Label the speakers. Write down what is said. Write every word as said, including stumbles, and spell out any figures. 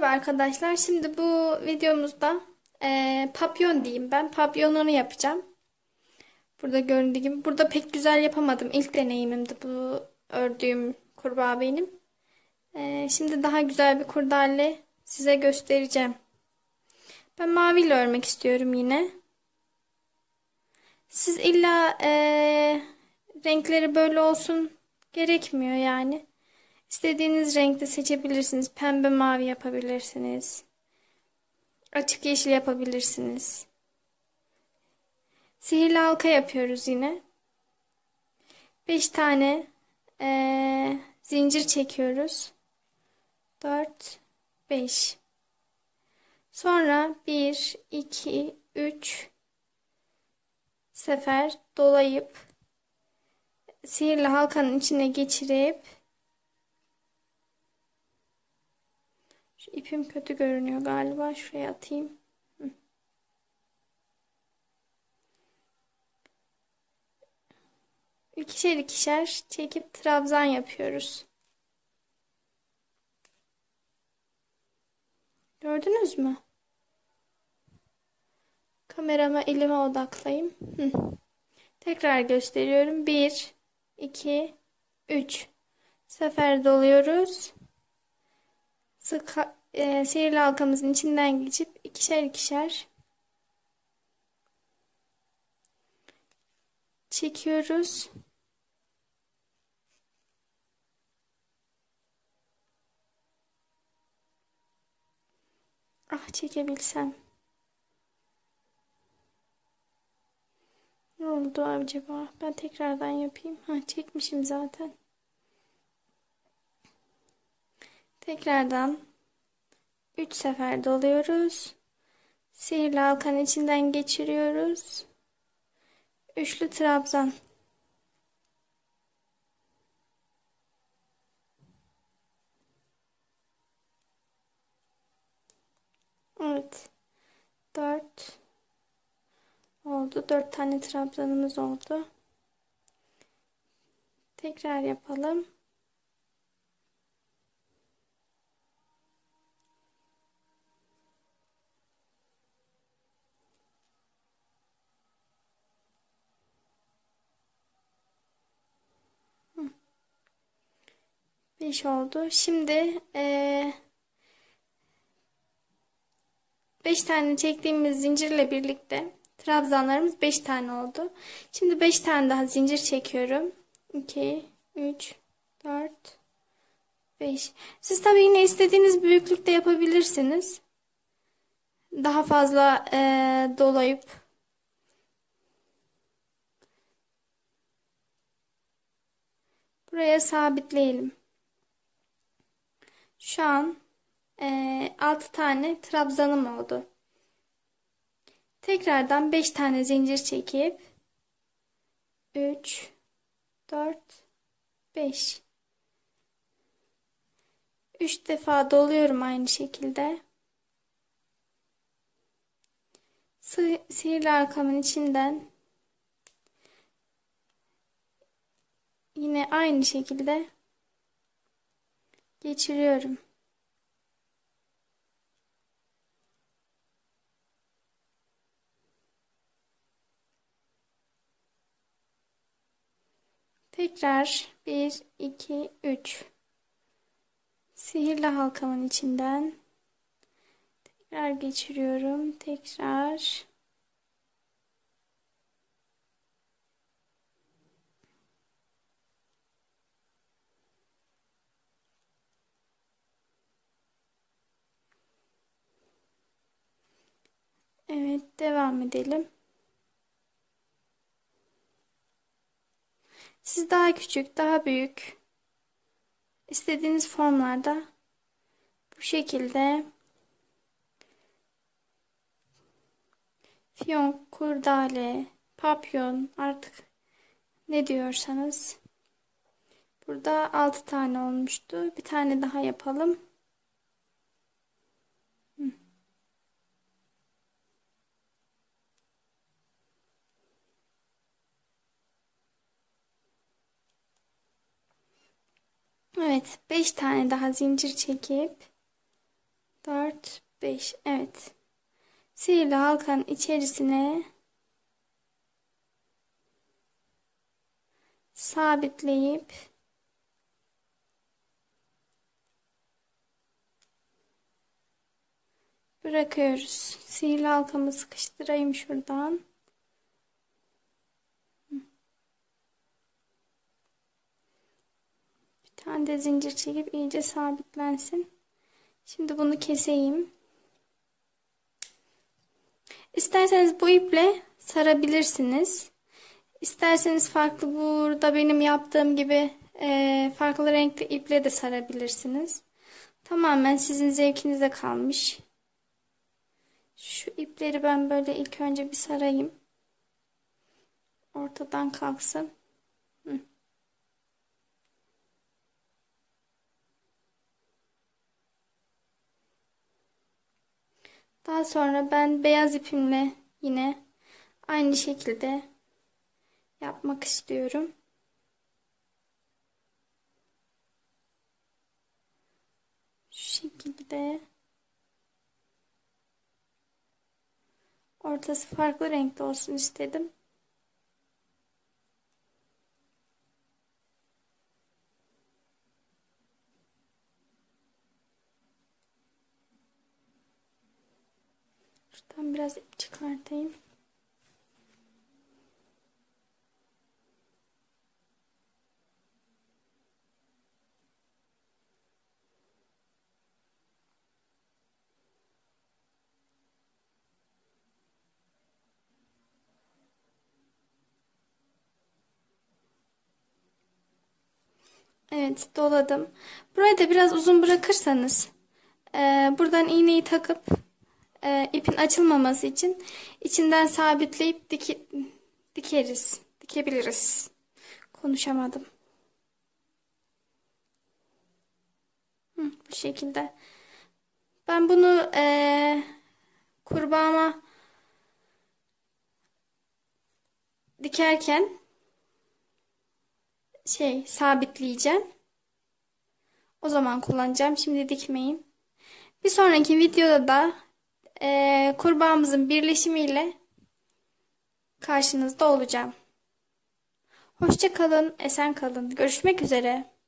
Speaker 1: arkadaşlar. Şimdi bu videomuzda eee, papyon diyeyim ben. Papyonunu yapacağım. Burada göründüğü gibi. Burada pek güzel yapamadım. İlk deneyimimdi bu ördüğüm kurbağa benim. Eee, şimdi daha güzel bir kurdale size göstereceğim. Ben maviyle örmek istiyorum yine. Siz illa eee, renkleri böyle olsun gerekmiyor yani. İstediğiniz renkte seçebilirsiniz. Pembe mavi yapabilirsiniz. Açık yeşil yapabilirsiniz. Sihirli halka yapıyoruz yine. beş tane eee, zincir çekiyoruz. dört, beş. Sonra bir, iki, üç sefer dolayıp sihirli halkanın içine geçirip şu ipim kötü görünüyor galiba. Şuraya atayım. İkişer ikişer çekip trabzan yapıyoruz. Gördünüz mü? Kamerama elime odaklayayım. Hı. Tekrar gösteriyorum. bir, iki, üç sefer doluyoruz. Sık e, sihirli halkamızın içinden geçip ikişer ikişer çekiyoruz. Ah, çekebilsem. Ne oldu acaba? Ben tekrardan yapayım. Ha, çekmişim zaten. Tekrardan üç sefer doluyoruz. Sihirli halkanın içinden geçiriyoruz. Üçlü trabzan. Evet. dört oldu. dört tane trabzanımız oldu. Tekrar yapalım. beş oldu. Şimdi ee, beş tane çektiğimiz zincirle birlikte trabzanlarımız beş tane oldu. Şimdi beş tane daha zincir çekiyorum. iki, üç, dört, beş. Siz tabii yine istediğiniz büyüklükte yapabilirsiniz. Daha fazla ee, dolayıp buraya sabitleyelim. Şu an ee, altı tane trabzanım oldu. Tekrardan beş tane zincir çekip üç, dört, beş. üç defa doluyorum aynı şekilde. Sı sihirli halkamın içinden yine aynı şekilde geçiriyorum. Tekrar bir, iki, üç. Sihirli halkamın içinden tekrar geçiriyorum. Tekrar. Evet, devam edelim. Siz daha küçük, daha büyük istediğiniz formlarda bu şekilde fiyonk, kurdale, papyon artık ne diyorsanız. Burada altı tane olmuştu. Bir tane daha yapalım. Evet, beş tane daha zincir çekip dört, beş. Evet. Sihirli halkanın içerisine sabitleyip bırakıyoruz. Sihirli halkamı sıkıştırayım şuradan. Bir tane de zincir çekip iyice sabitlensin. Şimdi bunu keseyim. İsterseniz bu iple sarabilirsiniz. İsterseniz farklı, burada benim yaptığım gibi e, farklı renkli iple de sarabilirsiniz. Tamamen sizin zevkinize kalmış. Şu ipleri ben böyle ilk önce bir sarayım. Ortadan kalksın. Hı. Daha sonra ben beyaz ipimle yine aynı şekilde yapmak istiyorum. Şu şekilde. Ortası farklı renkte olsun istedim. Şuradan biraz ip çıkartayım. Evet, doladım. Burayı da biraz uzun bırakırsanız e, buradan iğneyi takıp e, ipin açılmaması için içinden sabitleyip diki, dikeriz. Dikebiliriz. Konuşamadım. Hı, bu şekilde. Ben bunu e, kurbağama dikerken şey sabitleyeceğim. O zaman kullanacağım. Şimdi dikmeyeyim. Bir sonraki videoda da e, kurbağamızın birleşimiyle karşınızda olacağım. Hoşça kalın, esen kalın. Görüşmek üzere.